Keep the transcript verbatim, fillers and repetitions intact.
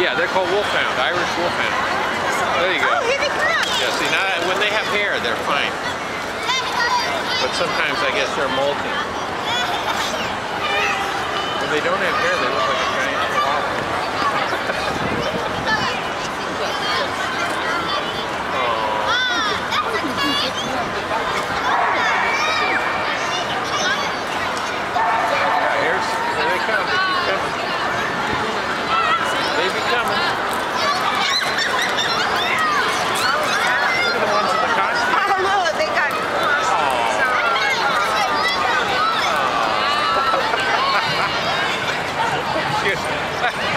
Yeah, they're called wolfhound, Irish wolfhound. There you go. Oh, here they come. Yeah, see, now when they have hair, they're fine. But sometimes I guess they're molting. When they don't have hair, they look like a giant koala. Here's, here they come. They keep coming. They be coming. Look at the ones in the costume. Oh, look, they got Excuse me.